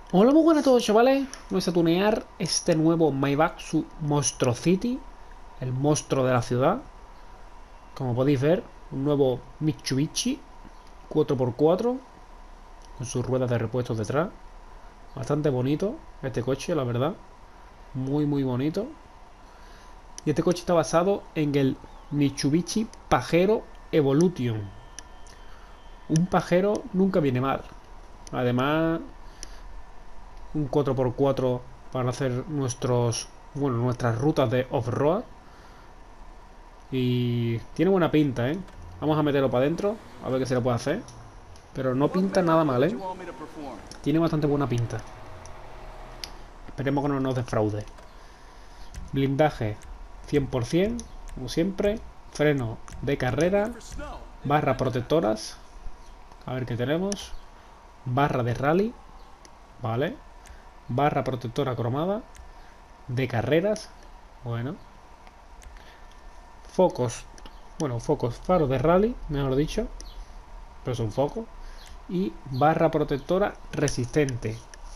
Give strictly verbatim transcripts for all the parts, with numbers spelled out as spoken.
Hola, muy buenas a todos, chavales. Vamos a tunear este nuevo Maibatsu Monstro City, el monstruo de la ciudad. Como podéis ver, un nuevo Mitsubishi cuatro por cuatro con sus ruedas de repuesto detrás. Bastante bonito este coche, la verdad. Muy, muy bonito. Y este coche está basado en el Mitsubishi Pajero Evolution. Un pajero nunca viene mal. Además, un cuatro por cuatro para hacer nuestros, bueno, nuestras rutas de off-road. Y tiene buena pinta, ¿eh? Vamos a meterlo para adentro, a ver qué se le puede hacer. Pero no pinta nada mal, ¿eh? Tiene bastante buena pinta. Esperemos que no nos defraude. Blindaje cien por cien, como siempre. Freno de carrera. Barras protectoras. A ver qué tenemos. Barra de rally. Vale. Barra protectora cromada. De carreras. Bueno. Focos. Bueno, focos faro de rally, mejor dicho. Pero son focos. Y barra protectora resistente.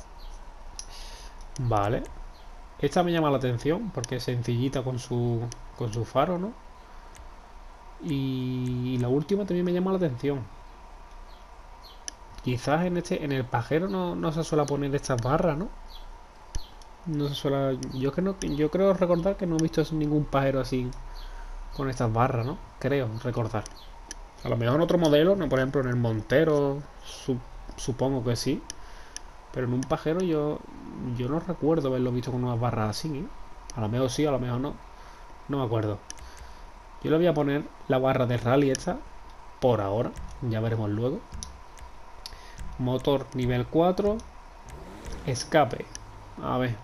Vale. Esta me llama la atención porque es sencillita con su, con su faro, ¿no? Y la última también me llama la atención. Quizás en este, en el pajero no, no se suele poner estas barras, ¿no? No se suele. Yo que no, yo creo recordar que no he visto ningún pajero así con estas barras, ¿no? Creo recordar. A lo mejor en otro modelo, ¿no? Por ejemplo en el Montero, su, supongo que sí. Pero en un pajero yo yo no recuerdo haberlo visto con unas barras así, ¿eh? A lo mejor sí, a lo mejor no. No me acuerdo. Yo le voy a poner la barra de rally esta por ahora. Ya veremos luego. Motor nivel cuatro. Escape. A ver.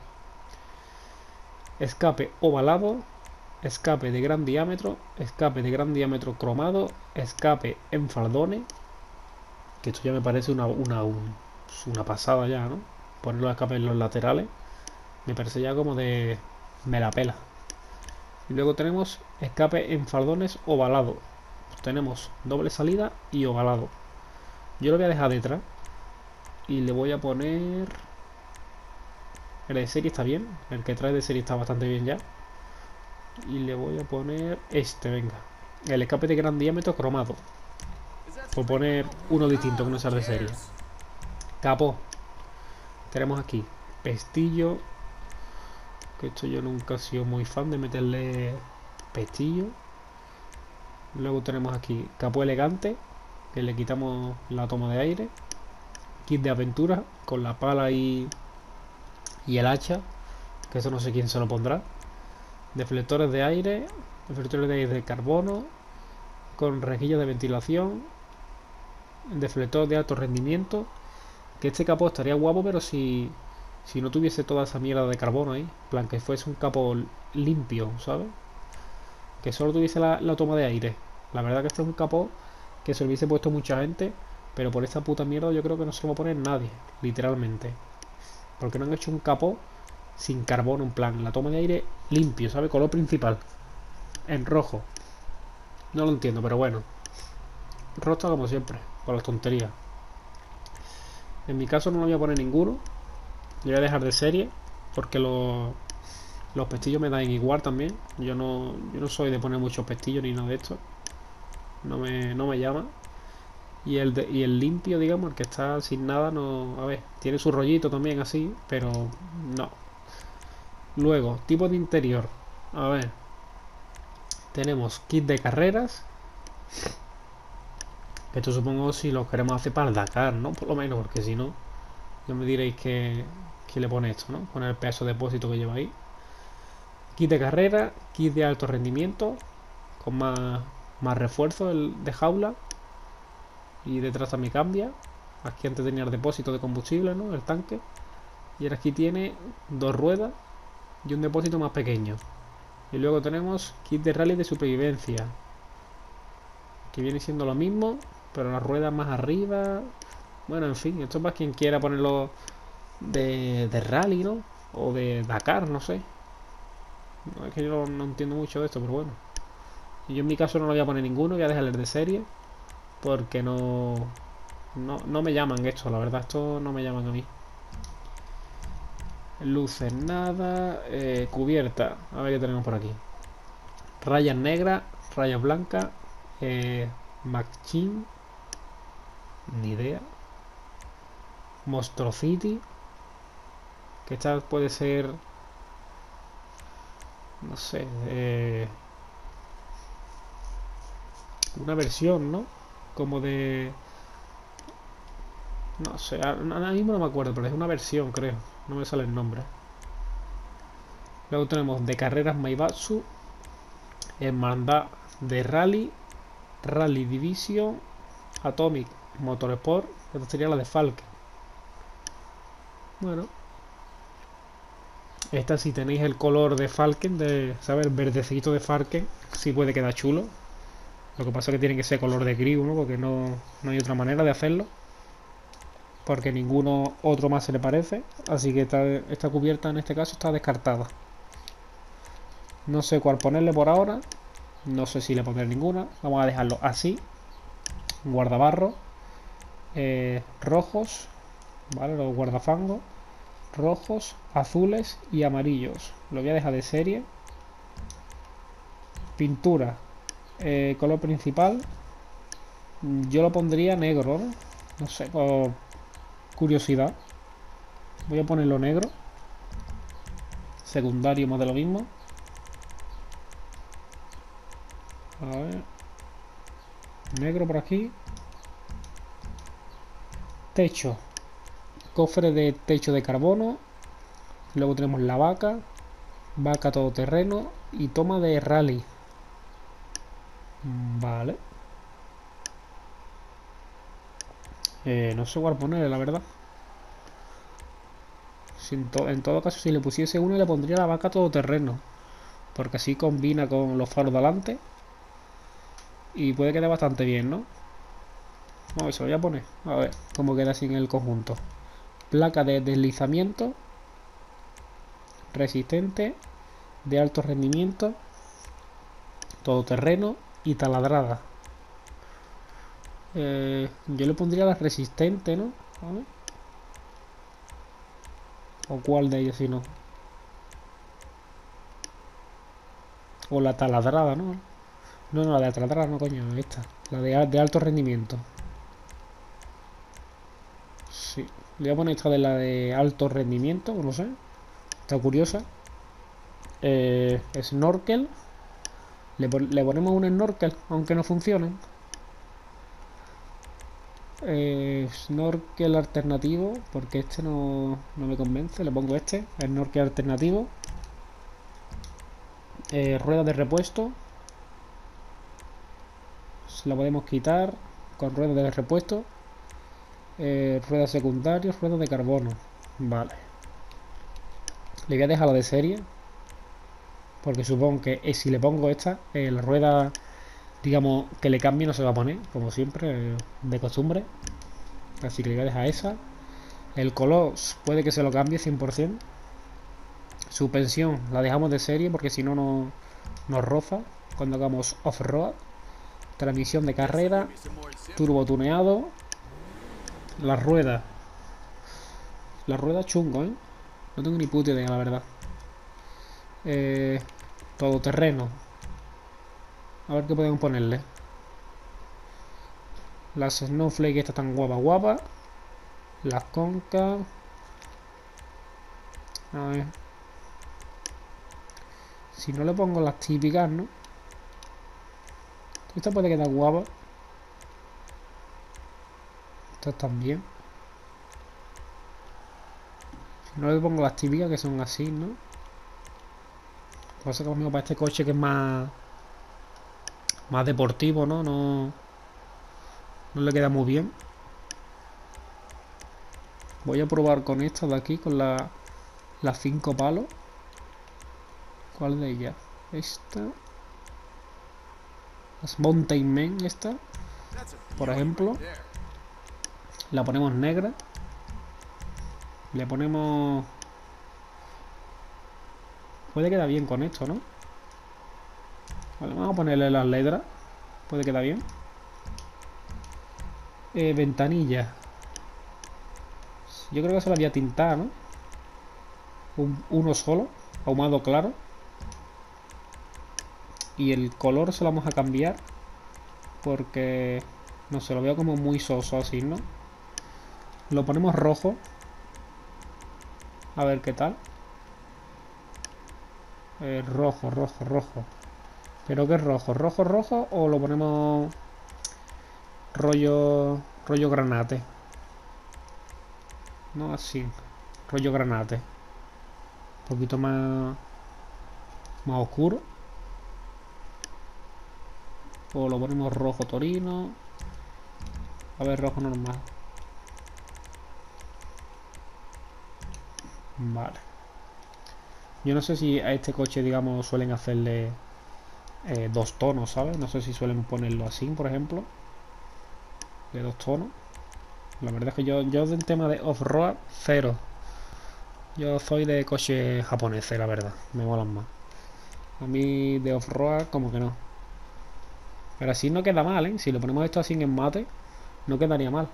Escape ovalado. Escape de gran diámetro. Escape de gran diámetro cromado. Escape en faldones. Que esto ya me parece una, una, un- una pasada ya, ¿no? Poner los escapes en los laterales. Me parece ya como de... Me la pela. Y luego tenemos escape en faldones ovalado. Pues tenemos doble salida y ovalado. Yo lo voy a dejar detrás. Y le voy a poner... El de serie está bien. El que trae de serie está bastante bien ya. Y le voy a poner este, venga. El escape de gran diámetro cromado. Por poner uno distinto que no sea de serie. Capó. Tenemos aquí pestillo. Que esto yo nunca he sido muy fan de meterle pestillo. Luego tenemos aquí capó elegante. Que le quitamos la toma de aire. Kit de aventura. Con la pala y, y el hacha. Que eso no sé quién se lo pondrá. Deflectores de aire. Deflectores de aire de carbono. Con rejillas de ventilación. Deflector de alto rendimiento. Que este capó estaría guapo, pero si, si no tuviese toda esa mierda de carbono ahí. En plan, que fuese un capó limpio, ¿sabes? Que solo tuviese la, la toma de aire. La verdad que este es un capó que se lo hubiese puesto mucha gente. Pero por esta puta mierda yo creo que no se lo va a poner nadie. Literalmente. Porque no han hecho un capó sin carbono, en plan, la toma de aire limpio, ¿sabes? Color principal. En rojo. No lo entiendo, pero bueno. Rosta como siempre, con las tonterías. En mi caso no lo voy a poner ninguno. Lo voy a dejar de serie. Porque los, los pestillos me dan igual también. Yo no, yo no soy de poner muchos pestillos ni nada de esto. No me, no me llama. Y el, de, y el limpio, digamos, el que está sin nada, no. A ver, tiene su rollito también así, pero no. Luego, tipo de interior. A ver. Tenemos kit de carreras. Esto supongo si lo queremos hacer para el Dakar, ¿no? Por lo menos, porque si no, ya me diréis que, que le pone esto, ¿no? Poner el peso de depósito que lleva ahí. Kit de carrera, kit de alto rendimiento, con más, más refuerzo el de jaula. Y detrás también cambia. Aquí antes tenía el depósito de combustible, ¿no? El tanque. Y ahora aquí tiene dos ruedas y un depósito más pequeño. Y luego tenemos kit de rally de supervivencia, que viene siendo lo mismo, pero las ruedas más arriba. Bueno, en fin, esto es para quien quiera ponerlo de, de rally, ¿no? O de Dakar, no sé. No, es que yo no, no entiendo mucho de esto, pero bueno. Y yo en mi caso no lo voy a poner ninguno, voy a dejarles de serie. Porque no, no, no me llaman esto, la verdad, esto no me llaman a mí. Luces nada. Eh, cubierta. A ver qué tenemos por aquí. Rayas negras, rayas blancas. Eh, Machine. Ni idea. Monstrocity. Que esta puede ser... No sé. Eh, una versión, ¿no? Como de... No sé, ahora mismo no me acuerdo, pero es una versión, creo. No me sale el nombre. Luego tenemos de carreras Maibatsu, Hermandad de Rally, Rally Division, Atomic Motorsport. Esta sería la de Falken. Bueno, esta si tenéis el color de Falken, de, ¿sabes? El verdecito de Falken, sí puede quedar chulo. Lo que pasa es que tiene que ser color de gris, ¿no? Porque no, no hay otra manera de hacerlo. Porque ninguno otro más se le parece. Así que esta, esta cubierta en este caso está descartada. No sé cuál ponerle por ahora. No sé si le pondré ninguna. Vamos a dejarlo así. Guardabarro. Eh, rojos. Vale, los guardafangos. Rojos, azules y amarillos. Lo voy a dejar de serie. Pintura. Eh, color principal. Yo lo pondría negro, ¿no? No sé, por curiosidad. Voy a ponerlo negro. Secundario más de lo mismo. A ver. Negro por aquí. Techo. Cofre de techo de carbono. Luego tenemos la vaca. Vaca todoterreno. Y toma de rally. Vale. Eh, no sé cuál poner, la verdad. Si en, to en todo caso, si le pusiese uno, le pondría la vaca todoterreno. Porque así combina con los faros de adelante. Y puede quedar bastante bien, ¿no? Vamos a ver, se lo voy a poner. A ver cómo queda así en el conjunto. Placa de deslizamiento. Resistente. De alto rendimiento. Todoterreno. Y taladrada. Eh, yo le pondría la resistente, ¿no? A ver. ¿O cuál de ellos si no? O la taladrada, ¿no? No, no, la de taladrada, no, coño, esta. La de, de alto rendimiento. Sí. Le voy a poner esta de la de alto rendimiento, no sé. Está curiosa. Eh, snorkel. Le, le ponemos un snorkel, aunque no funcione. Eh, snorkel alternativo, porque este no, no me convence. Le pongo este, snorkel alternativo. Eh, rueda de repuesto. Se la podemos quitar con ruedas de repuesto. Eh, ruedas secundarias, ruedas de carbono. Vale. Le voy a dejar la de serie. Porque supongo que eh, si le pongo esta, eh, la rueda, digamos, que le cambie no se va a poner, como siempre, eh, de costumbre. Así que le voy a dejar esa. El color puede que se lo cambie cien por cien. Suspensión la dejamos de serie porque si no, no nos roza cuando hagamos off-road. Transmisión de carrera. Turbo tuneado. La rueda. La rueda chungo, ¿eh? No tengo ni puta idea, la verdad. Eh, todoterreno. A ver qué podemos ponerle. Las snowflake estas tan guapa guapa. Las concas. A ver. Si no le pongo las típicas, ¿no? Esta puede quedar guapa. Estas también. Si no le pongo las típicas, que son así, ¿no? Lo que pasa es que conmigo para este coche que es más... Más deportivo, ¿no? No... No le queda muy bien. Voy a probar con esta de aquí, con la... Las cinco palos. ¿Cuál de ellas? Esta. Las Mountain Men, esta. Por ejemplo. La ponemos negra. Le ponemos... Puede quedar bien con esto, ¿no? Vale, vamos a ponerle las letras. Puede quedar bien. Eh, ventanilla. Yo creo que se la voy a tintar, ¿no? un, uno solo, ahumado claro. Y el color se lo vamos a cambiar porque no sé, lo veo como muy soso así, ¿no? Lo ponemos rojo. A ver qué tal. Eh, rojo, rojo, rojo. ¿Pero qué es rojo? ¿Rojo, rojo? ¿O lo ponemos rollo rollo granate? No, así. Rollo granate. Un poquito más, más oscuro. O lo ponemos rojo torino. A ver, rojo normal. Vale. Yo no sé si a este coche, digamos, suelen hacerle eh, dos tonos, ¿sabes? No sé si suelen ponerlo así, por ejemplo. De dos tonos. La verdad es que yo, yo del tema de off-road, cero. Yo soy de coche japonés, la verdad. Me molan más. A mí de off-road como que no. Pero así no queda mal, ¿eh? Si le ponemos esto así en mate, no quedaría mal.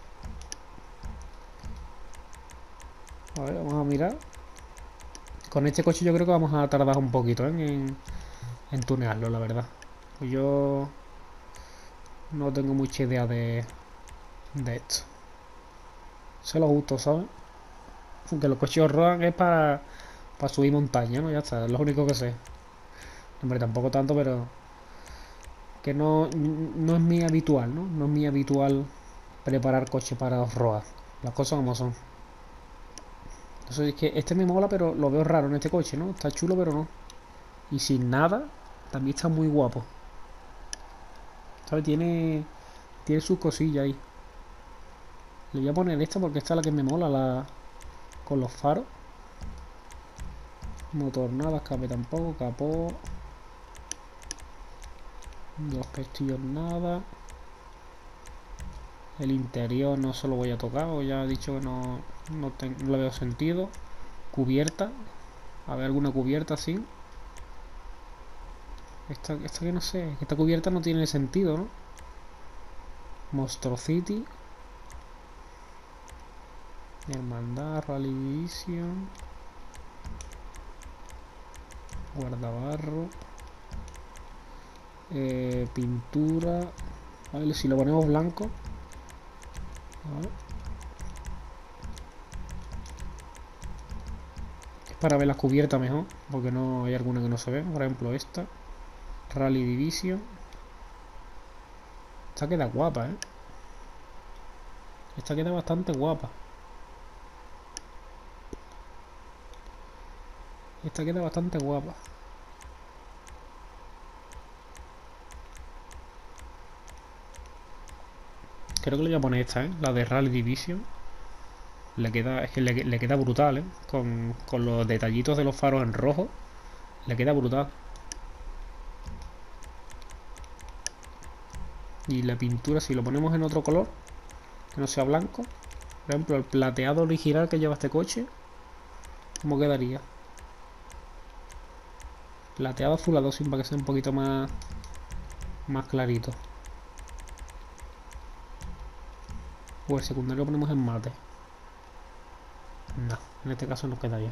A ver, vamos a mirar. Con este coche yo creo que vamos a tardar un poquito, ¿eh? en, en tunearlo, la verdad. Pues yo no tengo mucha idea de, de esto. Sé lo justo, ¿sabes? Que los coches off-road es para subir montaña, ¿no? Ya está, es lo único que sé. Hombre, tampoco tanto, pero que no, no es mi habitual, ¿no? No es mi habitual preparar coche para off-road. Las cosas como son. Entonces es que este me mola, pero lo veo raro en este coche, ¿no? Está chulo, pero no. Y sin nada, también está muy guapo. ¿Sabes? Tiene, tiene sus cosillas ahí. Le voy a poner esta porque esta es la que me mola, la con los faros. Motor nada, escape tampoco, capó. Los pestillos nada. El interior no se lo voy a tocar, o ya he dicho que no, no, ten, no le veo sentido. Cubierta. A ver, alguna cubierta así. Esta, esta que no sé, esta cubierta no tiene sentido, ¿no? Monster City. Hermandad, Rally Division. Guardabarro. Eh, pintura. A ver si lo ponemos blanco. A ver. Es para ver las cubiertas mejor, porque no hay alguna que no se ve. Por ejemplo, esta. Rally Division. Esta queda guapa, ¿eh? Esta queda bastante guapa. Esta queda bastante guapa. Creo que le voy a poner esta, ¿eh? La de Rally Division. Le queda, es que le, le queda brutal, ¿eh? Con, con los detallitos de los faros en rojo. Le queda brutal. Y la pintura, si lo ponemos en otro color, que no sea blanco. Por ejemplo, el plateado original que lleva este coche. ¿Cómo quedaría? Plateado azulado, sin para que sea un poquito más, más clarito. O el secundario lo ponemos en mate. No, en este caso nos queda bien.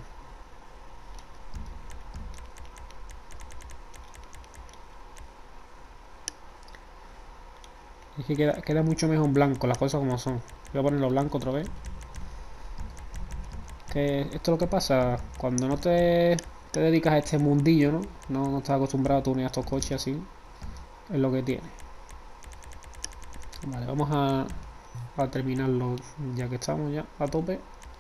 Es que queda, queda mucho mejor en blanco, las cosas como son. Voy a ponerlo blanco otra vez. Que esto es lo que pasa cuando no te, te dedicas a este mundillo, ¿no? No, no estás acostumbrado a tunear estos coches así. Es lo que tiene. Vale, vamos a, a terminarlo ya que estamos ya a tope.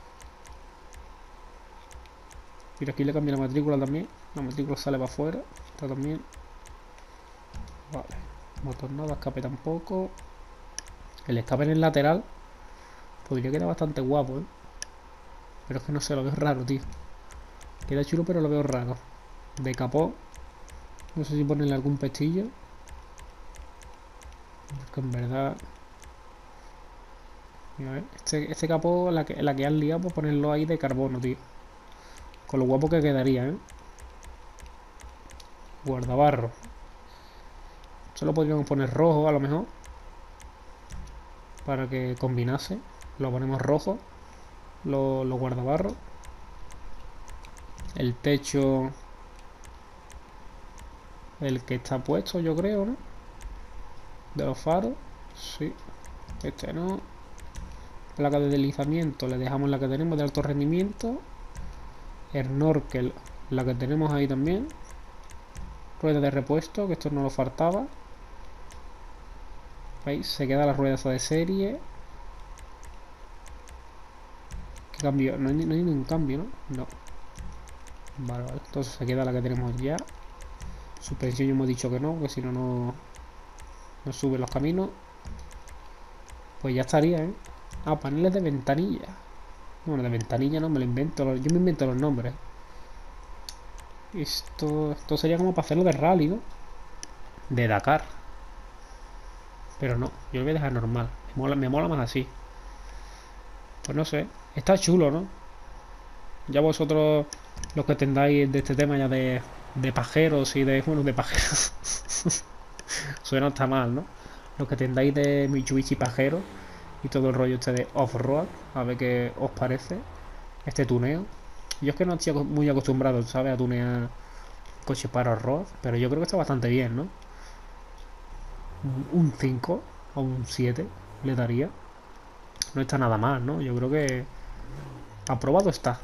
Mira, aquí le cambié la matrícula también. La matrícula sale para afuera. Está también. Vale. Motor nada, escape tampoco. El escape en el lateral podría quedar bastante guapo, ¿eh? Pero es que no sé, lo veo raro, tío. Queda chulo, pero lo veo raro. De capó. No sé si ponerle algún pestillo. Porque en verdad... Mira, a ver. Este, este capó, la que, la que han liado, pues ponerlo ahí de carbono, tío. Con lo guapo que quedaría, ¿eh? Guardabarro. Solo podríamos poner rojo, a lo mejor. Para que combinase. Lo ponemos rojo. Los lo guardabarros. El techo, el que está puesto, yo creo, ¿no? De los faros. Sí. Este no. Placa de deslizamiento, le dejamos la que tenemos de alto rendimiento. Snorkel, la que tenemos ahí también. Rueda de repuesto, que esto no lo faltaba. ¿Veis? Se queda la rueda esa de serie. ¿Qué cambio? No hay, no hay ningún cambio, ¿no? No. Vale, vale. Entonces se queda la que tenemos ya. Suspensión ya hemos dicho que no, porque si no, no no sube los caminos. Pues ya estaría, ¿eh? Ah, paneles de ventanilla. Bueno, de ventanilla no, me lo invento. Yo me invento los nombres. Esto, esto sería como para hacerlo de rally, ¿no? De Dakar. Pero no, yo lo voy a dejar normal. Me mola, me mola más así. Pues no sé. Está chulo, ¿no? Ya vosotros, los que tengáis de este tema ya de, de pajeros y de... Bueno, de pajeros. Suena hasta mal, ¿no? Los que tengáis de Mitsubishi pajero y todo el rollo este de off-road. A ver qué os parece este tuneo. Yo es que no estoy muy acostumbrado, ¿sabes? A tunear coches para off-road. Pero yo creo que está bastante bien, ¿no? Un cinco o un siete le daría. No está nada mal, ¿no? Yo creo que aprobado está.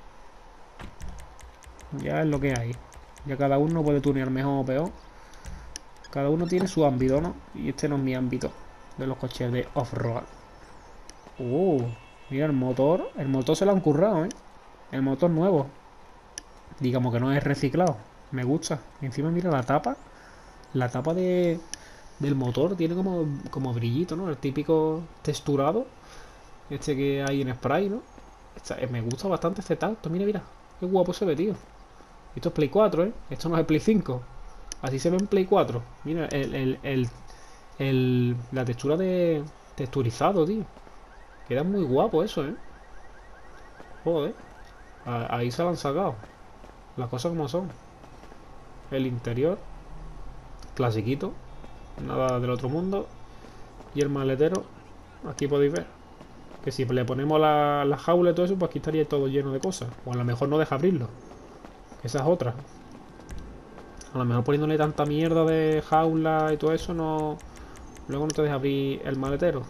Ya es lo que hay. Ya cada uno puede tunear mejor o peor. Cada uno tiene su ámbito, ¿no? Y este no es mi ámbito de los coches de off-road. Uh, mira el motor. El motor se lo han currado, ¿eh? El motor nuevo. Digamos que no es reciclado. Me gusta. Y encima mira la tapa. La tapa de, del motor tiene como, como brillito, ¿no? El típico texturado. Este que hay en spray, ¿no? Esta, eh, me gusta bastante este tacto. Mira, mira. Qué guapo se ve, tío. Esto es Play cuatro, ¿eh? Esto no es Play cinco. Así se ve en Play cuatro. Mira, el, el, el, el la textura de texturizado, tío. Queda muy guapo eso, ¿eh? Joder. Ahí se lo han sacado. Las cosas como son. El interior. Clasiquito. Nada del otro mundo. Y el maletero. Aquí podéis ver. Que si le ponemos la, la jaula y todo eso, pues aquí estaría todo lleno de cosas. O a lo mejor no deja abrirlo. Esa es otra. A lo mejor poniéndole tanta mierda de jaula y todo eso, no... Luego no te deja abrir el maletero.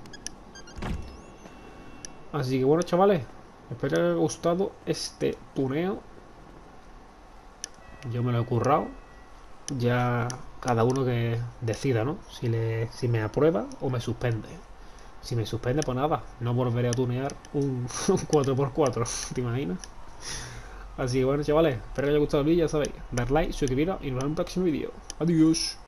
Así que bueno, chavales. Espero que os haya gustado este tuneo. Yo me lo he currado. Ya cada uno que decida, ¿no? Si, le, si me aprueba o me suspende. Si me suspende, pues nada. No volveré a tunear un, un cuatro por cuatro. ¿Te imaginas? Así que bueno, chavales. Espero que os haya gustado el vídeo, ya sabéis. Dar like, suscribiros y nos vemos en un próximo vídeo. Adiós.